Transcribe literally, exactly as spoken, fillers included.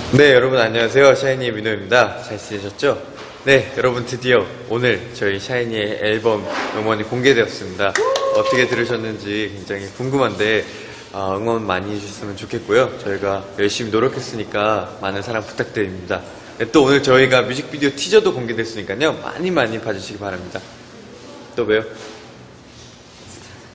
네, 여러분 안녕하세요. 샤이니의 민호입니다. 잘 지내셨죠? 네, 여러분 드디어 오늘 저희 샤이니의 앨범 음원이 공개되었습니다. 어떻게 들으셨는지 굉장히 궁금한데 어, 응원 많이 해주셨으면 좋겠고요. 저희가 열심히 노력했으니까 많은 사랑 부탁드립니다. 네, 또 오늘 저희가 뮤직비디오 티저도 공개됐으니까요. 많이 많이 봐주시기 바랍니다. 또 봬요.